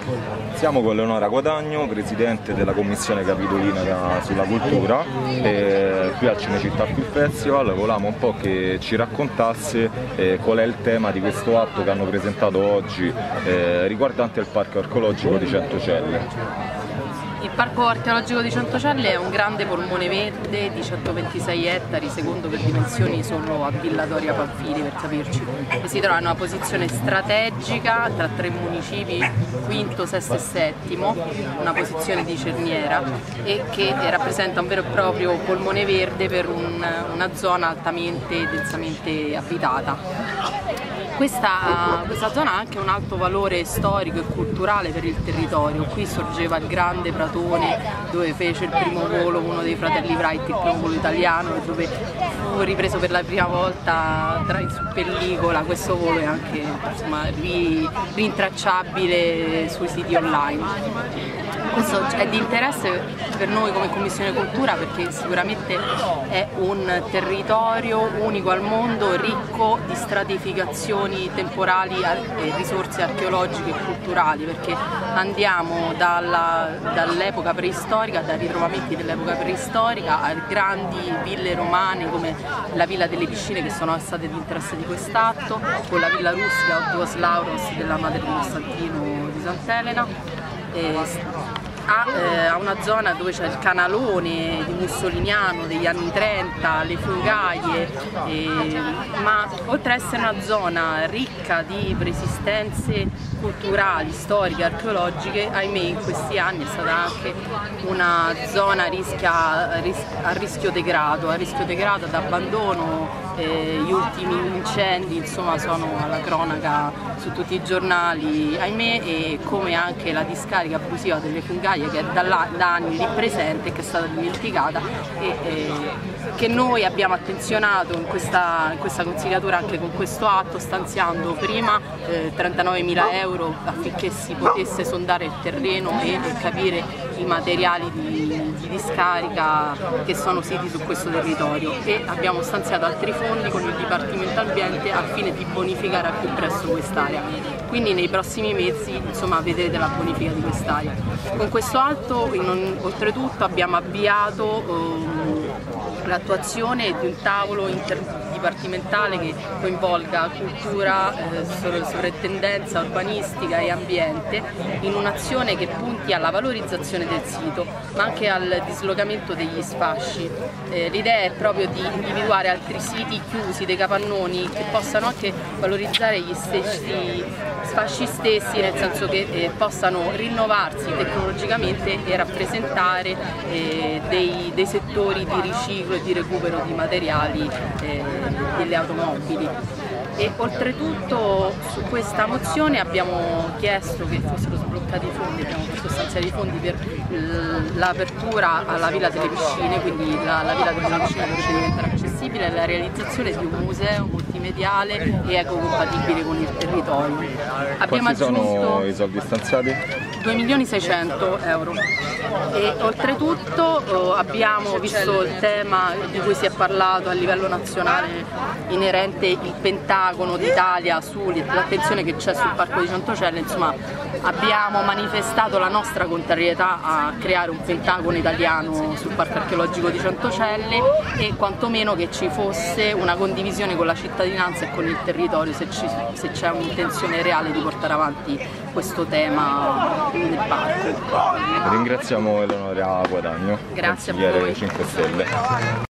Siamo con Eleonora Guadagno, presidente della commissione capitolina sulla cultura, qui al Cinecittà Film Festival. Volevamo un po' che ci raccontasse qual è il tema di questo atto che hanno presentato oggi riguardante il parco archeologico di Centocelle. Il Parco Archeologico di Centocelle è un grande polmone verde di 126 ettari, secondo per dimensioni solo a Villa Doria Pamphili, per capirci, e si trova in una posizione strategica tra tre municipi, quinto, sesto e settimo, una posizione di cerniera, e che rappresenta un vero e proprio polmone verde per una zona altamente e densamente abitata. Questa zona ha anche un alto valore storico e culturale per il territorio. Qui sorgeva il grande Pratone, dove fece il primo volo uno dei fratelli Wright, il primo volo italiano, e dove fu ripreso per la prima volta su pellicola. Questo volo è anche rintracciabile sui siti online. Questo è di interesse per noi come Commissione Cultura perché sicuramente è un territorio unico al mondo, ricco di stratificazioni temporali e risorse archeologiche e culturali, perché andiamo dall'epoca preistorica, dai ritrovamenti dell'epoca preistorica, a grandi ville romane come la Villa delle Piscine, che sono state di interesse di quest'atto, con la Villa Rustica Duos Lauros della madre di Costantino di Sant'Elena. Ha una zona dove c'è il canalone di mussoliniano degli anni 30, le fungaie, ma oltre ad essere una zona ricca di preesistenze culturali, storiche, archeologiche, ahimè in questi anni è stata anche una zona a rischio degrado ad abbandono. Gli ultimi incendi insomma sono alla cronaca su tutti i giornali, ahimè, e come anche la discarica abusiva delle fungaie che è da anni lì presente e che è stata dimenticata e che noi abbiamo attenzionato in questa consigliatura anche con questo atto, stanziando prima 39.000 euro affinché si potesse sondare il terreno e capire i materiali di discarica che sono siti su questo territorio, e abbiamo stanziato altri fondi con il Dipartimento Ambiente al fine di bonificare al più presto quest'area. Quindi nei prossimi mesi vedrete la bonifica di quest'area. Con questo atto oltretutto abbiamo avviato l'attuazione di un tavolo interdipartimentale che coinvolga cultura, sovrintendenza urbanistica e ambiente, in un'azione che punti alla valorizzazione del sito ma anche al dislocamento degli sfasci. L'idea è proprio di individuare altri siti chiusi, dei capannoni, che possano anche valorizzare gli stessi sfasci stessi, nel senso che possano rinnovarsi tecnologicamente e rappresentare dei settori di riciclo e di recupero di materiali delle automobili. E oltretutto su questa mozione abbiamo chiesto che fossero sbloccati i fondi, abbiamo fatto stanziare i fondi per l'apertura alla Villa delle Piscine, quindi la Villa delle Piscine dovrebbe diventare accessibile, e la realizzazione di un museo multimediale e ecocompatibile con il territorio. Quanti sono i soldi stanziati? 2.600.000 euro. E oltretutto abbiamo visto il tema di cui si è parlato a livello nazionale inerente il Pentagono d'Italia sull'attenzione che c'è sul Parco di Centocelle. Insomma, abbiamo manifestato la nostra contrarietà a creare un Pentagono italiano sul Parco Archeologico di Centocelle, e quantomeno che ci fosse una condivisione con la cittadinanza e con il territorio se c'è un'intenzione reale di portare avanti questo tema nel parco. Ringraziamo Eleonora Guadagno, Grazie a consigliere voi. 5 Stelle.